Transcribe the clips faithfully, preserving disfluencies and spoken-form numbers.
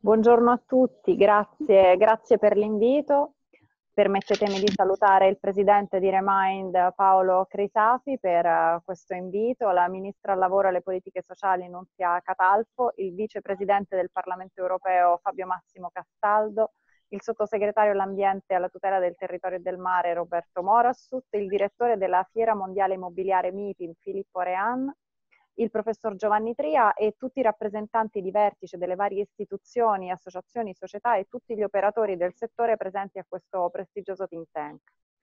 Buongiorno a tutti, grazie, grazie per l'invito. Permettetemi di salutare il presidente di Remind Paolo Crisafi per uh, questo invito, la ministra al lavoro e alle politiche sociali Nunzia Catalfo, il vicepresidente del Parlamento europeo Fabio Massimo Castaldo, il sottosegretario all'ambiente e alla tutela del territorio e del mare Roberto Morassut, il direttore della Fiera Mondiale Immobiliare MIPIM Filippo Rean, il professor Giovanni Tria e tutti i rappresentanti di vertice delle varie istituzioni, associazioni, società e tutti gli operatori del settore presenti a questo prestigioso think tank.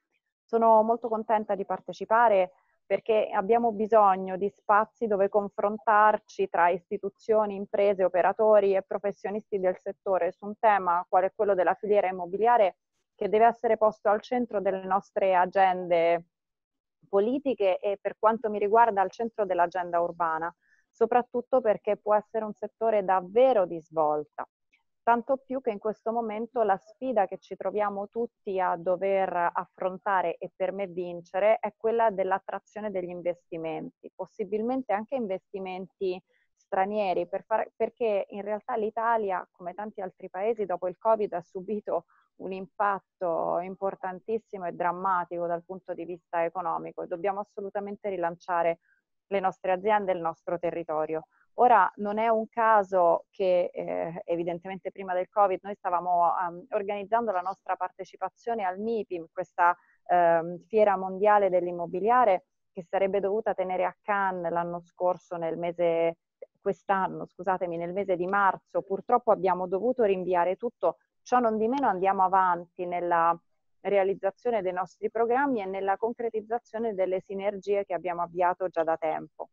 Sono molto contenta di partecipare perché abbiamo bisogno di spazi dove confrontarci tra istituzioni, imprese, operatori e professionisti del settore su un tema quale quello della filiera immobiliare che deve essere posto al centro delle nostre agende politiche e, per quanto mi riguarda, al centro dell'agenda urbana, soprattutto perché può essere un settore davvero di svolta. Tanto più che in questo momento la sfida che ci troviamo tutti a dover affrontare e per me vincere è quella dell'attrazione degli investimenti, possibilmente anche investimenti stranieri, per fare, perché in realtà l'Italia, come tanti altri paesi, dopo il Covid ha subito un impatto importantissimo e drammatico dal punto di vista economico e dobbiamo assolutamente rilanciare le nostre aziende e il nostro territorio. Ora non è un caso che eh, evidentemente prima del Covid noi stavamo um, organizzando la nostra partecipazione al MIPIM, questa um, fiera mondiale dell'immobiliare che sarebbe dovuta tenere a Cannes l'anno scorso nel mese, quest'anno scusatemi, nel mese di marzo. Purtroppo abbiamo dovuto rinviare tutto, ciò non di meno andiamo avanti nella realizzazione dei nostri programmi e nella concretizzazione delle sinergie che abbiamo avviato già da tempo.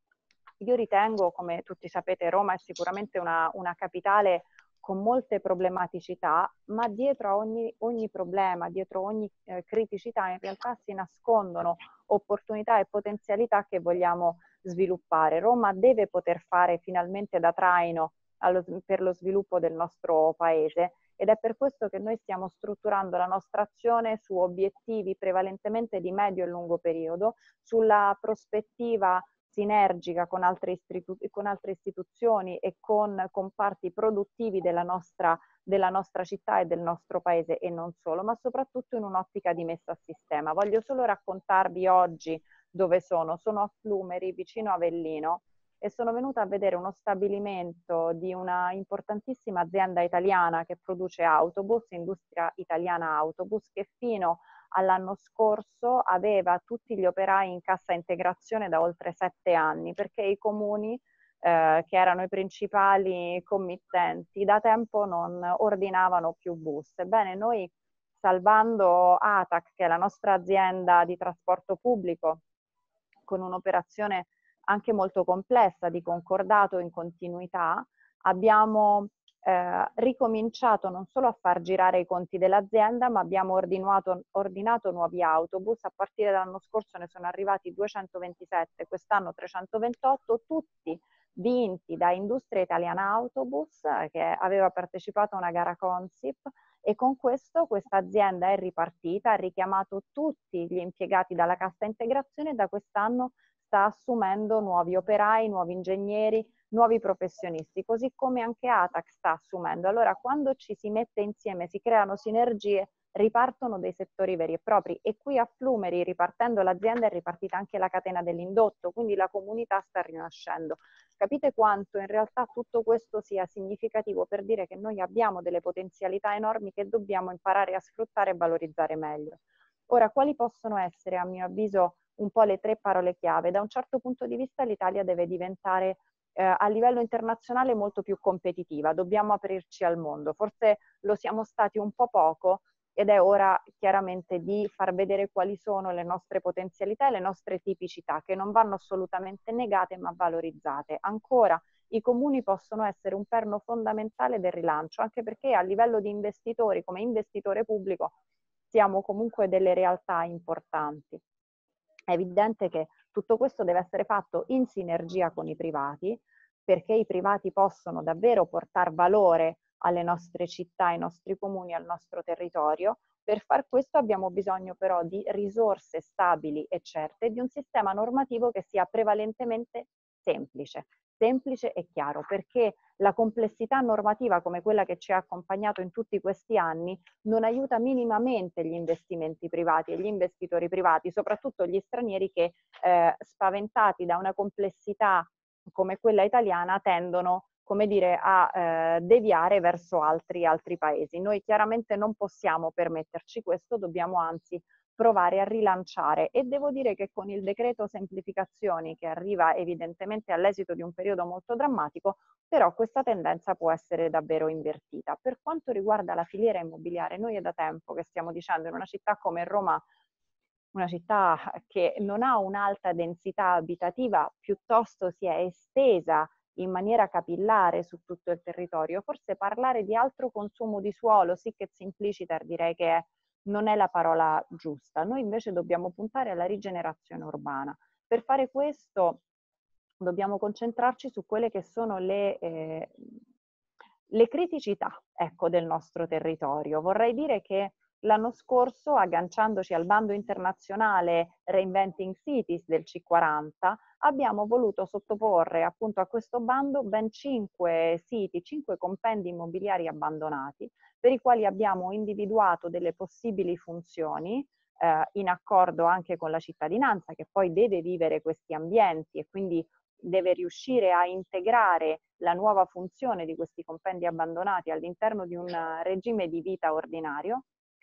Io ritengo, come tutti sapete, Roma è sicuramente una, una capitale con molte problematicità, ma dietro a ogni, ogni problema, dietro ogni eh, criticità in realtà si nascondono opportunità e potenzialità che vogliamo sviluppare. Roma deve poter fare finalmente da traino allo, per lo sviluppo del nostro paese ed è per questo che noi stiamo strutturando la nostra azione su obiettivi prevalentemente di medio e lungo periodo, sulla prospettiva sinergica con altre, istitu con altre istituzioni e con comparti produttivi della nostra, della nostra città e del nostro paese e non solo, ma soprattutto in un'ottica di messa a sistema. Voglio solo raccontarvi oggi dove sono. Sono a Flumeri, vicino a Avellino, e sono venuta a vedere uno stabilimento di una importantissima azienda italiana che produce autobus, Industria Italiana Autobus, che fino all'anno scorso aveva tutti gli operai in cassa integrazione da oltre sette anni, perché i comuni, eh, che erano i principali committenti, da tempo non ordinavano più bus. Ebbene, noi, salvando ATAC, che è la nostra azienda di trasporto pubblico, con un'operazione anche molto complessa di concordato in continuità, abbiamo eh, ricominciato non solo a far girare i conti dell'azienda, ma abbiamo ordinato, ordinato nuovi autobus. A partire dall'anno scorso ne sono arrivati duecentoventisette, quest'anno trecentoventotto, tutti vinti da Industria Italiana Autobus, eh, che aveva partecipato a una gara Consip, e con questo questa azienda è ripartita, ha richiamato tutti gli impiegati dalla cassa integrazione e da quest'anno sta assumendo nuovi operai, nuovi ingegneri, nuovi professionisti, così come anche ATAC sta assumendo. Allora, quando ci si mette insieme, si creano sinergie, ripartono dei settori veri e propri, e qui a Flumeri, ripartendo l'azienda, è ripartita anche la catena dell'indotto, quindi la comunità sta rinascendo. Capite quanto in realtà tutto questo sia significativo per dire che noi abbiamo delle potenzialità enormi che dobbiamo imparare a sfruttare e valorizzare meglio. Ora, quali possono essere, a mio avviso, un po' le tre parole chiave? Da un certo punto di vista l'Italia deve diventare eh, a livello internazionale molto più competitiva, dobbiamo aprirci al mondo, forse lo siamo stati un po' poco ed è ora chiaramente di far vedere quali sono le nostre potenzialità e le nostre tipicità, che non vanno assolutamente negate ma valorizzate. Ancora, i comuni possono essere un perno fondamentale del rilancio, anche perché a livello di investitori, come investitore pubblico, siamo comunque delle realtà importanti. È evidente che tutto questo deve essere fatto in sinergia con i privati, perché i privati possono davvero portare valore alle nostre città, ai nostri comuni, al nostro territorio. Per far questo abbiamo bisogno però di risorse stabili e certe, di un sistema normativo che sia prevalentemente semplice. semplice e chiaro, perché la complessità normativa come quella che ci ha accompagnato in tutti questi anni non aiuta minimamente gli investimenti privati e gli investitori privati, soprattutto gli stranieri che eh, spaventati da una complessità come quella italiana tendono, come dire, a eh, deviare verso altri, altri paesi. Noi chiaramente non possiamo permetterci questo, dobbiamo anzi provare a rilanciare, e devo dire che con il decreto semplificazioni che arriva evidentemente all'esito di un periodo molto drammatico, però questa tendenza può essere davvero invertita. Per quanto riguarda la filiera immobiliare, noi è da tempo che stiamo dicendo in una città come Roma, una città che non ha un'alta densità abitativa, piuttosto si è estesa in maniera capillare su tutto il territorio, forse parlare di altro consumo di suolo, sic et simpliciter, direi che è, non è la parola giusta. Noi invece dobbiamo puntare alla rigenerazione urbana. Per fare questo dobbiamo concentrarci su quelle che sono le, eh, le criticità, ecco, del nostro territorio. Vorrei dire che l'anno scorso, agganciandoci al bando internazionale Reinventing Cities del C quaranta, abbiamo voluto sottoporre appunto a questo bando ben cinque siti, cinque compendi immobiliari abbandonati, per i quali abbiamo individuato delle possibili funzioni, eh, in accordo anche con la cittadinanza, che poi deve vivere questi ambienti e quindi deve riuscire a integrare la nuova funzione di questi compendi abbandonati all'interno di un regime di vita ordinario.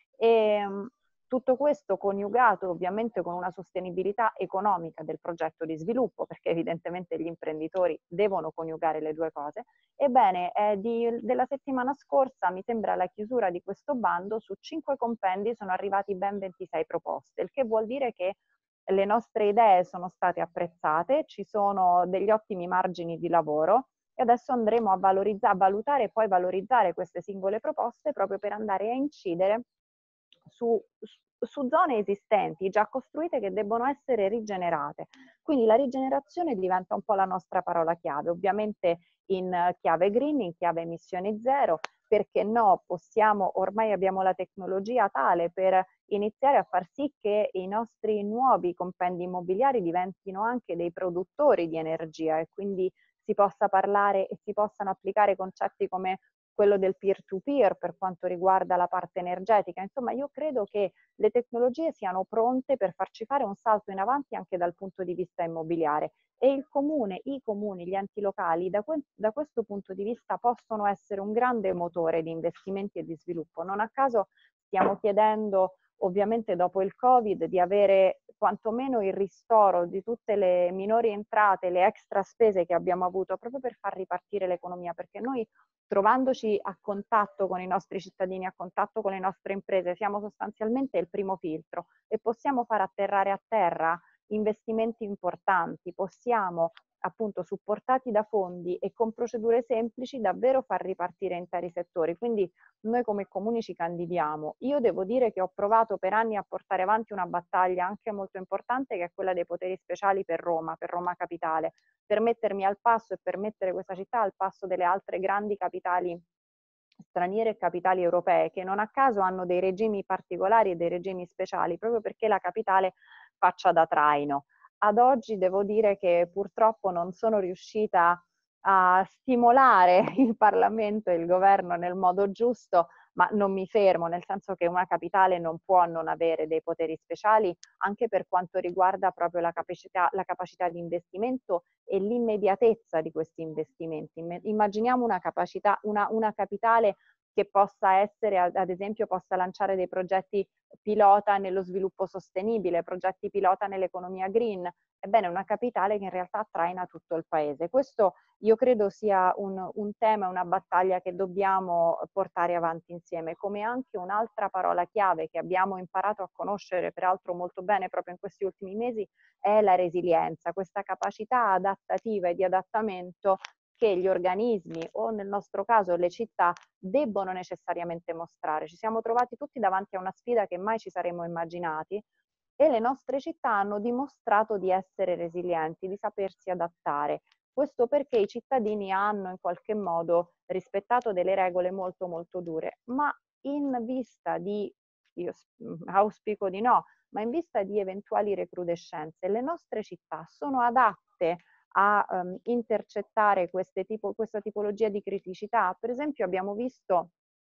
E tutto questo coniugato ovviamente con una sostenibilità economica del progetto di sviluppo, perché evidentemente gli imprenditori devono coniugare le due cose. Ebbene, eh, di, della settimana scorsa, mi sembra, la chiusura di questo bando, su cinque compendi sono arrivati ben ventisei proposte, il che vuol dire che le nostre idee sono state apprezzate, ci sono degli ottimi margini di lavoro, e adesso andremo a, valorizzare, a valutare e poi valorizzare queste singole proposte proprio per andare a incidere su, su zone esistenti, già costruite, che debbono essere rigenerate. Quindi la rigenerazione diventa un po' la nostra parola chiave, ovviamente in chiave green, in chiave emissioni zero, perché no, possiamo, ormai abbiamo la tecnologia tale per iniziare a far sì che i nostri nuovi compendi immobiliari diventino anche dei produttori di energia, e quindi si possa parlare e si possano applicare concetti come quello del peer-to-peer per quanto riguarda la parte energetica. Insomma, io credo che le tecnologie siano pronte per farci fare un salto in avanti anche dal punto di vista immobiliare, e il comune, i comuni, gli enti locali da, que da questo punto di vista possono essere un grande motore di investimenti e di sviluppo. Non a caso stiamo chiedendo, ovviamente dopo il Covid, di avere quantomeno il ristoro di tutte le minori entrate, le extra spese che abbiamo avuto, proprio per far ripartire l'economia, perché noi, trovandoci a contatto con i nostri cittadini, a contatto con le nostre imprese, siamo sostanzialmente il primo filtro e possiamo far atterrare a terra investimenti importanti, possiamo, appunto, supportati da fondi e con procedure semplici, davvero far ripartire interi settori. Quindi noi come comuni ci candidiamo. Io devo dire che ho provato per anni a portare avanti una battaglia anche molto importante, che è quella dei poteri speciali per Roma, per Roma Capitale, per mettermi al passo e per mettere questa città al passo delle altre grandi capitali straniere e capitali europee, che non a caso hanno dei regimi particolari e dei regimi speciali, proprio perché la capitale faccia da traino. Ad oggi devo dire che purtroppo non sono riuscita a stimolare il Parlamento e il governo nel modo giusto, ma non mi fermo, nel senso che una capitale non può non avere dei poteri speciali, anche per quanto riguarda proprio la capacità, la capacità di investimento e l'immediatezza di questi investimenti. Immaginiamo una capacità, una, una capitale che possa essere, ad esempio, possa lanciare dei progetti pilota nello sviluppo sostenibile, progetti pilota nell'economia green. Ebbene, una capitale che in realtà traina tutto il paese. Questo io credo sia un, un tema, una battaglia che dobbiamo portare avanti insieme, come anche un'altra parola chiave che abbiamo imparato a conoscere, peraltro molto bene proprio in questi ultimi mesi, è la resilienza, questa capacità adattativa e di adattamento che gli organismi, o nel nostro caso le città, debbono necessariamente mostrare. Ci siamo trovati tutti davanti a una sfida che mai ci saremmo immaginati, e le nostre città hanno dimostrato di essere resilienti, di sapersi adattare. Questo perché i cittadini hanno in qualche modo rispettato delle regole molto molto dure, ma in vista di, io auspico di no, ma in vista di eventuali recrudescenze, le nostre città sono adatte a um, intercettare queste tipo, questa tipologia di criticità. Per esempio abbiamo visto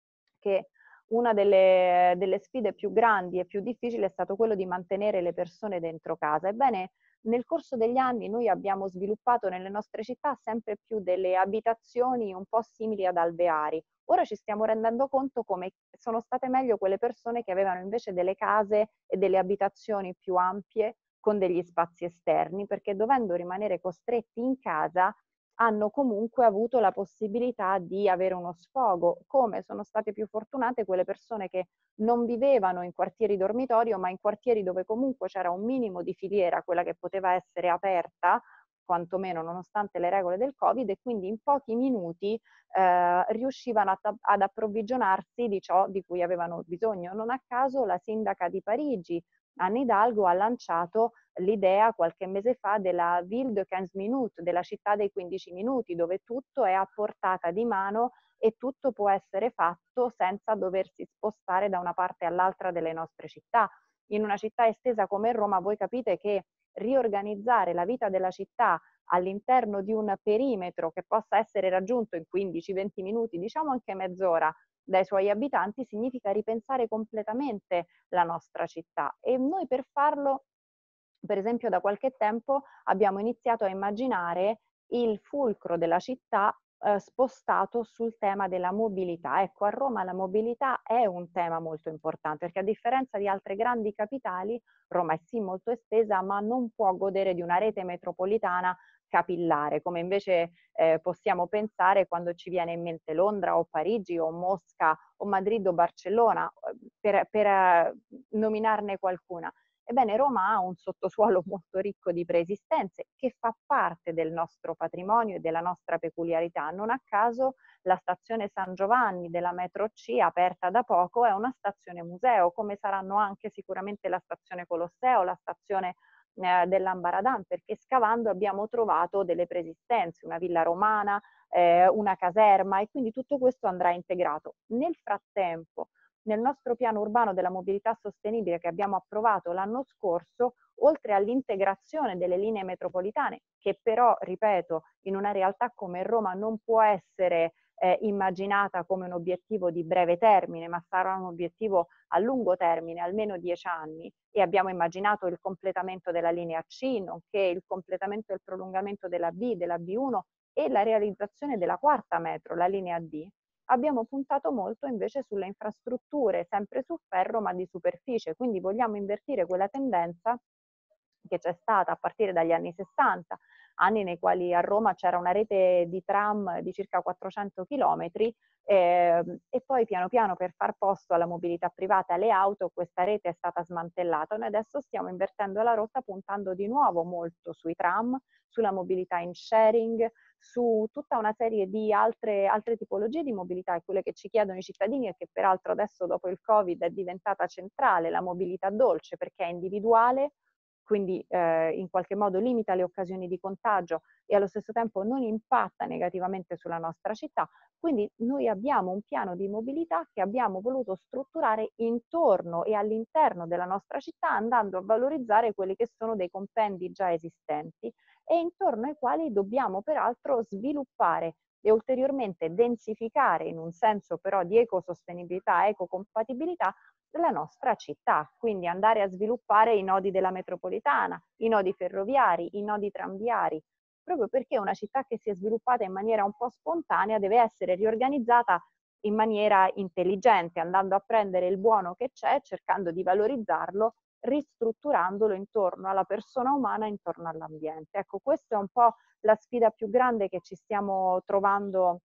che una delle, delle sfide più grandi e più difficili è stato quello di mantenere le persone dentro casa. Ebbene, nel corso degli anni noi abbiamo sviluppato nelle nostre città sempre più delle abitazioni un po' simili ad alveari. Ora ci stiamo rendendo conto come sono state meglio quelle persone che avevano invece delle case e delle abitazioni più ampie con degli spazi esterni, perché dovendo rimanere costretti in casa hanno comunque avuto la possibilità di avere uno sfogo, come sono state più fortunate quelle persone che non vivevano in quartieri dormitorio, ma in quartieri dove comunque c'era un minimo di filiera, quella che poteva essere aperta, quantomeno nonostante le regole del Covid, e quindi in pochi minuti eh, riuscivano a, ad approvvigionarsi di ciò di cui avevano bisogno. Non a caso la sindaca di Parigi, Anne Hidalgo, ha lanciato l'idea qualche mese fa della Ville de quinze minutes, della città dei quindici minuti, dove tutto è a portata di mano e tutto può essere fatto senza doversi spostare da una parte all'altra delle nostre città. In una città estesa come Roma, voi capite che riorganizzare la vita della città all'interno di un perimetro che possa essere raggiunto in quindici venti minuti, diciamo anche mezz'ora, dai suoi abitanti, significa ripensare completamente la nostra città. E noi per farlo, per esempio, da qualche tempo abbiamo iniziato a immaginare il fulcro della città eh, spostato sul tema della mobilità. Ecco, a Roma la mobilità è un tema molto importante, perché a differenza di altre grandi capitali, Roma è sì molto estesa, ma non può godere di una rete metropolitana capillare, come invece eh, possiamo pensare quando ci viene in mente Londra o Parigi o Mosca o Madrid o Barcellona, per, per eh, nominarne qualcuna. Ebbene, Roma ha un sottosuolo molto ricco di preesistenze che fa parte del nostro patrimonio e della nostra peculiarità. Non a caso la stazione San Giovanni della metro C, aperta da poco, è una stazione museo, come saranno anche sicuramente la stazione Colosseo, la stazione eh, dell'Ambaradan, perché scavando abbiamo trovato delle preesistenze, una villa romana, eh, una caserma, e quindi tutto questo andrà integrato. Nel frattempo, nel nostro piano urbano della mobilità sostenibile che abbiamo approvato l'anno scorso, oltre all'integrazione delle linee metropolitane, che però, ripeto, in una realtà come Roma non può essere eh, immaginata come un obiettivo di breve termine, ma sarà un obiettivo a lungo termine, almeno dieci anni, e abbiamo immaginato il completamento della linea C, nonché il completamento e il prolungamento della B, della B uno e la realizzazione della quarta metro, la linea D. Abbiamo puntato molto invece sulle infrastrutture, sempre su ferro ma di superficie, quindi vogliamo invertire quella tendenza che c'è stata a partire dagli anni sessanta, anni nei quali a Roma c'era una rete di tram di circa quattrocento chilometri, eh, e poi piano piano, per far posto alla mobilità privata e alle auto, questa rete è stata smantellata. Noi adesso stiamo invertendo la rotta, puntando di nuovo molto sui tram, sulla mobilità in sharing, su tutta una serie di altre, altre tipologie di mobilità, e quelle che ci chiedono i cittadini e che peraltro adesso dopo il Covid è diventata centrale, la mobilità dolce, perché è individuale, quindi eh, in qualche modo limita le occasioni di contagio e allo stesso tempo non impatta negativamente sulla nostra città. Quindi noi abbiamo un piano di mobilità che abbiamo voluto strutturare intorno e all'interno della nostra città, andando a valorizzare quelli che sono dei compendi già esistenti e intorno ai quali dobbiamo peraltro sviluppare e ulteriormente densificare, in un senso però di ecosostenibilità, ecocompatibilità, della nostra città, quindi andare a sviluppare i nodi della metropolitana, i nodi ferroviari, i nodi tranviari, proprio perché una città che si è sviluppata in maniera un po' spontanea deve essere riorganizzata in maniera intelligente, andando a prendere il buono che c'è, cercando di valorizzarlo, ristrutturandolo intorno alla persona umana, intorno all'ambiente. Ecco, questa è un po' la sfida più grande che ci stiamo trovando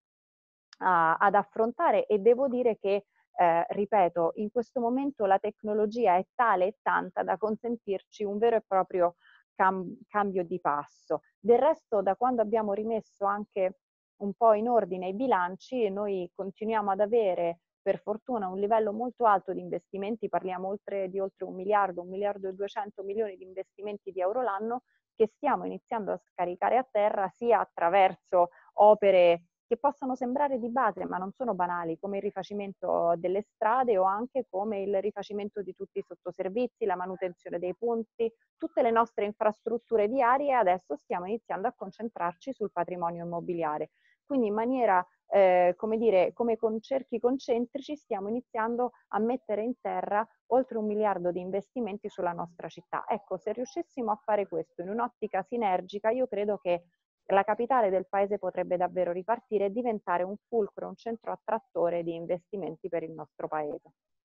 a, ad affrontare, e devo dire che eh, ripeto, in questo momento la tecnologia è tale e tanta da consentirci un vero e proprio cam cambio di passo. Del resto, da quando abbiamo rimesso anche un po' in ordine i bilanci, noi continuiamo ad avere per fortuna un livello molto alto di investimenti, parliamo oltre di oltre un miliardo, un miliardo e duecento milioni di investimenti di euro l'anno, che stiamo iniziando a scaricare a terra sia attraverso opere che possono sembrare di base ma non sono banali, come il rifacimento delle strade o anche come il rifacimento di tutti i sottoservizi, la manutenzione dei ponti, tutte le nostre infrastrutture viarie. E adesso stiamo iniziando a concentrarci sul patrimonio immobiliare. Quindi in maniera, eh, come dire, come con cerchi concentrici stiamo iniziando a mettere in terra oltre un miliardo di investimenti sulla nostra città. Ecco, se riuscissimo a fare questo in un'ottica sinergica, io credo che la capitale del paese potrebbe davvero ripartire e diventare un fulcro, un centro attrattore di investimenti per il nostro paese.